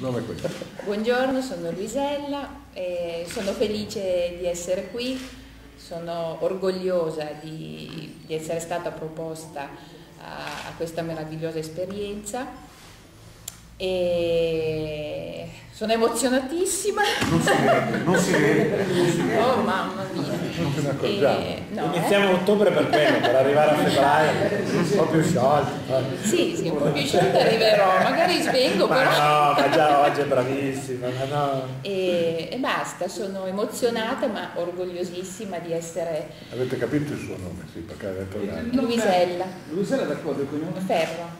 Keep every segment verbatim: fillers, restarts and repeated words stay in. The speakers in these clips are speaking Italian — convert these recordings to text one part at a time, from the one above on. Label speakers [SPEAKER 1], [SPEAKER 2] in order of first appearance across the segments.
[SPEAKER 1] nome è questo.
[SPEAKER 2] Buongiorno, sono Luisella e sono felice di essere qui, sono orgogliosa di, di essere stata proposta a, a questa meravigliosa esperienza e sono emozionatissima.
[SPEAKER 3] Non si vede, non si vede, non si vede.
[SPEAKER 2] Oh mamma mia.
[SPEAKER 1] Non se ne accorgiamo.
[SPEAKER 2] E, no,
[SPEAKER 4] Iniziamo
[SPEAKER 2] eh?
[SPEAKER 4] a ottobre per quello, per arrivare a febbraio, un po' più sciolti.
[SPEAKER 2] Sì, sì, un po' più sciolta arriverò, magari svengo
[SPEAKER 4] Ma
[SPEAKER 2] però.
[SPEAKER 4] no, ma già oggi è bravissima, ma no.
[SPEAKER 2] E, e basta, sono emozionata ma orgogliosissima di essere
[SPEAKER 1] Avete capito il suo nome? Sì, perché avete tornato.
[SPEAKER 2] Luisella
[SPEAKER 5] Luisella d'accordo con il
[SPEAKER 2] Ferro,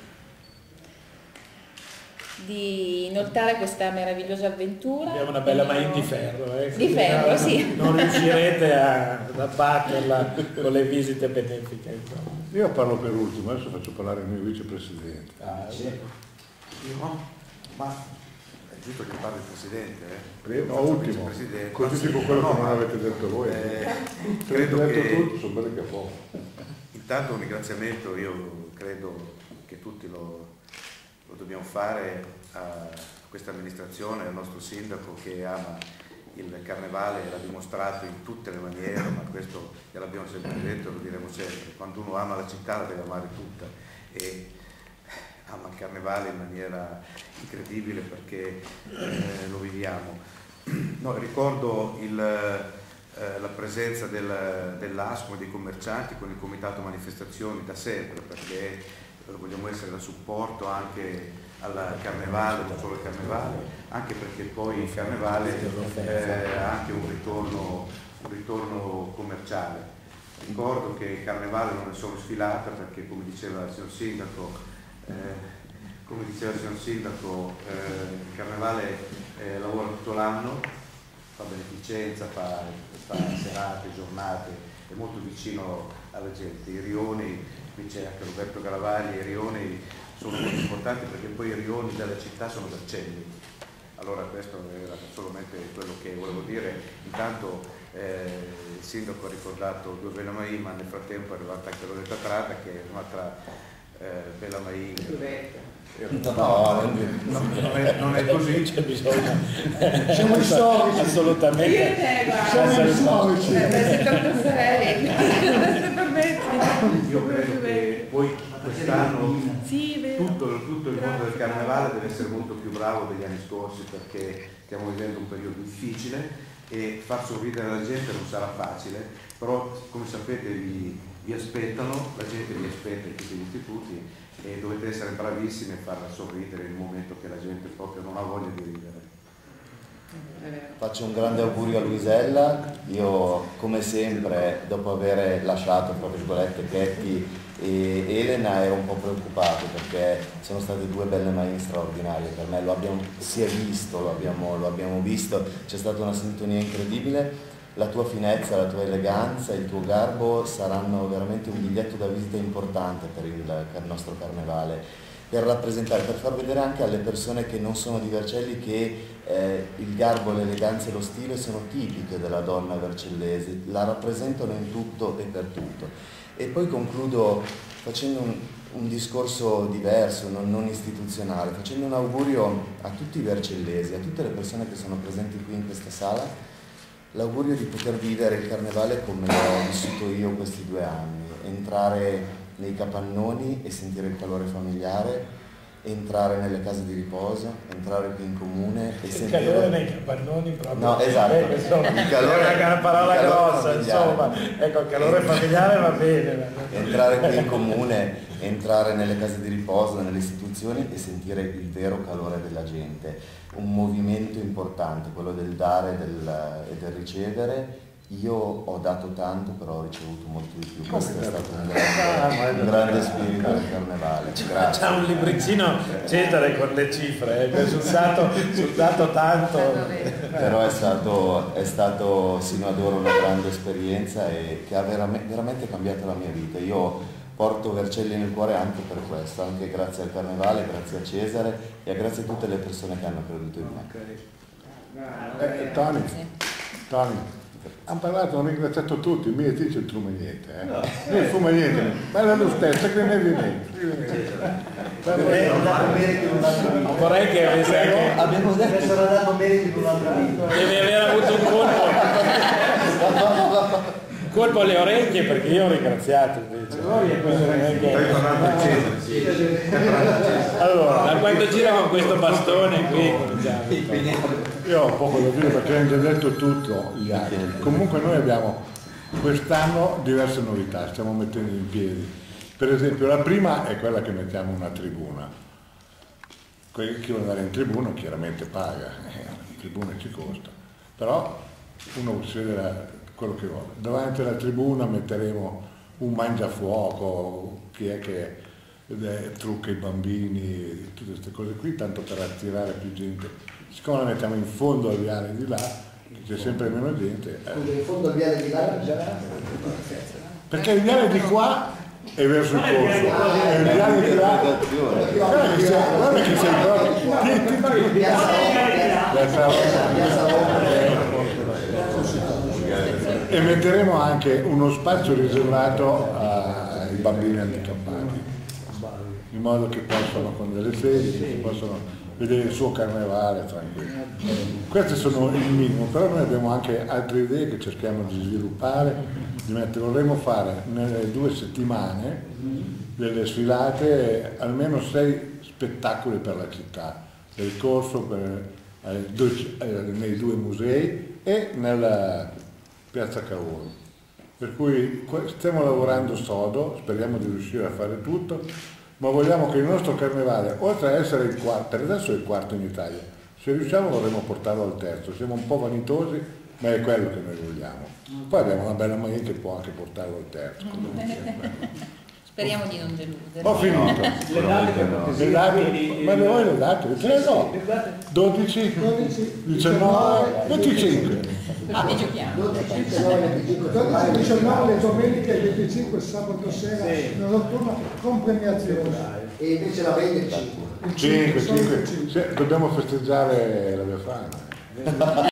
[SPEAKER 2] di inoltrare questa meravigliosa avventura.
[SPEAKER 4] Abbiamo una bella
[SPEAKER 2] Io-
[SPEAKER 4] main di ferro, eh,
[SPEAKER 2] Di ferro,
[SPEAKER 4] no,
[SPEAKER 2] sì.
[SPEAKER 4] Non riuscirete a, ad abbatterla con le visite benefiche. Insomma.
[SPEAKER 1] Io parlo per ultimo, adesso faccio parlare il mio vicepresidente.
[SPEAKER 4] Ah, sì.
[SPEAKER 3] Io? Ma è giusto che parli il Presidente, eh?
[SPEAKER 1] Io, no,
[SPEAKER 3] Faccio
[SPEAKER 1] ultimo,
[SPEAKER 3] vicepresidente.
[SPEAKER 1] così
[SPEAKER 3] Sì,
[SPEAKER 1] tipo quello
[SPEAKER 3] no,
[SPEAKER 1] che non
[SPEAKER 3] ma,
[SPEAKER 1] avete detto voi.
[SPEAKER 3] eh,
[SPEAKER 1] Se
[SPEAKER 3] credo
[SPEAKER 1] avete detto
[SPEAKER 3] che
[SPEAKER 1] tutto, sono belli che a poco.
[SPEAKER 3] intanto un ringraziamento, io credo che tutti lo, lo dobbiamo fare a questa amministrazione, al nostro sindaco che ama il carnevale, l'ha dimostrato in tutte le maniere, ma questo gliel'abbiamo sempre detto e lo diremo sempre. Quando uno ama la città la deve amare tutta e ama il carnevale in maniera incredibile perché eh, lo viviamo. No, ricordo il, eh, la presenza del, dell'ASCO e dei commercianti con il comitato manifestazioni da sempre, perché vogliamo essere da supporto anche al carnevale, non solo il carnevale, anche perché poi il carnevale eh, ha anche un ritorno, un ritorno commerciale. Ricordo che il carnevale non è solo sfilata perché, come diceva il signor Sindaco, eh, come diceva il signor Sindaco, eh, il carnevale eh, lavora tutto l'anno, fa beneficenza, fa, fa serate, giornate, è molto vicino alla gente. I rioni, qui c'è anche Roberto Garavagli, i rioni sono molto importanti perché poi i rioni della città sono vercelli. Allora questo era solamente quello che volevo dire. Intanto eh, il sindaco ha ricordato due Bella Mai, ma nel frattempo è arrivata anche Loretta Trata, che è un'altra eh, Bella Mai. No, no, non, è, non è così.
[SPEAKER 4] C'è bisogno.
[SPEAKER 5] Siamo storici.
[SPEAKER 4] Assolutamente.
[SPEAKER 5] Siamo storici.
[SPEAKER 3] Io credo che poi quest'anno
[SPEAKER 2] Sì, vero.
[SPEAKER 3] tutto, tutto il mondo del carnevale deve essere molto più bravo degli anni scorsi perché stiamo vivendo un periodo difficile e far sorridere la gente non sarà facile, però come sapete vi, vi aspettano, la gente vi aspetta in tutti gli istituti e dovete essere bravissimi a far sorridere nel momento che la gente proprio non ha voglia di ridere.
[SPEAKER 6] Faccio un grande augurio a Luisella. Io come sempre, dopo aver lasciato tra virgolette Chetti e Elena, ero un po' preoccupato perché sono state due belle main straordinarie per me, lo abbiamo, si è visto, lo abbiamo, lo abbiamo visto, c'è stata una sintonia incredibile. La tua finezza, la tua eleganza, il tuo garbo saranno veramente un biglietto da visita importante per il, per il nostro carnevale, per rappresentare, per far vedere anche alle persone che non sono di Vercelli che eh, il garbo, l'eleganza e lo stile sono tipiche della donna vercellese, la rappresentano in tutto e per tutto. E poi concludo facendo un, un discorso diverso, non, non istituzionale, facendo un augurio a tutti i vercellesi, a tutte le persone che sono presenti qui in questa sala, l'augurio di poter vivere il carnevale come l'ho vissuto io questi due anni, entrare nei capannoni e sentire il calore familiare, entrare nelle case di riposo, entrare qui in comune e
[SPEAKER 4] Il
[SPEAKER 6] sentire...
[SPEAKER 4] calore nei capannoni proprio.
[SPEAKER 6] No, esatto.
[SPEAKER 4] Eh, insomma,
[SPEAKER 6] Il calore-
[SPEAKER 4] è una parola
[SPEAKER 6] il calore
[SPEAKER 4] grossa,
[SPEAKER 6] familiare.
[SPEAKER 4] insomma. Ecco, il calore familiare va bene.
[SPEAKER 6] Entrare qui in comune, entrare nelle case di riposo, nelle istituzioni e sentire il vero calore della gente. Un movimento importante, quello del dare del, e del ricevere. Io ho dato tanto, però ho ricevuto molto di più. Questo è stato un grande, un grande spirito del carnevale. Grazie.
[SPEAKER 4] C'è un libricino Cesare con le cifre, eh, sul, dato, sul dato tanto.
[SPEAKER 6] Però è stato, è stato sino ad ora una grande esperienza e che ha veramente, veramente cambiato la mia vita. Io porto Vercelli nel cuore anche per questo, anche grazie al carnevale, grazie a Cesare e grazie a tutte le persone che hanno creduto in me.
[SPEAKER 1] Eh, Tony, Tony, Hanno parlato, hanno ringraziato tutti, mi ti c'entruma niente, eh. No. Non fuma niente, ma era lo stesso, che ne viene.
[SPEAKER 4] Non vorrei che avesse anche...
[SPEAKER 5] Abbiamo detto che sarà dato merito di un'altra vita.
[SPEAKER 4] Deve aver avuto un colpo. Un colpo alle orecchie perché io ho ringraziato invece.
[SPEAKER 1] Allora,
[SPEAKER 4] da quando gira con questo bastone qui
[SPEAKER 1] io ho poco da dire perché hanno già detto tutto gli altri. Comunque noi abbiamo quest'anno diverse novità, stiamo mettendo in piedi. Per esempio la prima è quella che mettiamo una tribuna. Chi vuole andare in tribuna chiaramente paga, eh, la tribuna ci costa, però uno si vede quello che vuole. Davanti alla tribuna metteremo un mangiafuoco, chi è che eh, trucca i bambini, tutte queste cose qui, tanto per attirare più gente. Siccome la mettiamo in fondo al viale di là, c'è sempre meno gente. Eh.
[SPEAKER 5] In fondo al viale di là già.
[SPEAKER 1] Perché il viale di qua è verso il corso, e il viale di là. Guarda che sei, guarda che sei e metteremo anche uno spazio riservato ai bambini handicappati, in modo che possano con delle sedie, possono vedere il suo carnevale tranquillo. Queste sono il minimo, però noi abbiamo anche altre idee che cerchiamo di sviluppare, di mettere, vorremmo fare nelle due settimane delle sfilate, almeno sei spettacoli per la città, del corso per, eh, due, eh, nei due musei e nella Piazza Cavour. Per cui stiamo lavorando sodo, speriamo di riuscire a fare tutto, ma vogliamo che il nostro carnevale, oltre a essere il quarto, per adesso è il quarto in Italia, se riusciamo vorremmo portarlo al terzo, siamo un po' vanitosi, ma è quello che noi vogliamo. Poi abbiamo una bella maglia che può anche portarlo al terzo.
[SPEAKER 2] Speriamo di non deludere.
[SPEAKER 1] Ho finito.
[SPEAKER 5] Le date,
[SPEAKER 1] le date, ma le vuoi le date? Ce le do. dodici, diciannove, venticinque.
[SPEAKER 2] Ah, e giochiamo.
[SPEAKER 5] dodici, diciannove le domeniche e venticinque sabato sera una notturna con premiazione. E invece la vende cinque.
[SPEAKER 1] cinque, cinque. Dobbiamo festeggiare la Befana.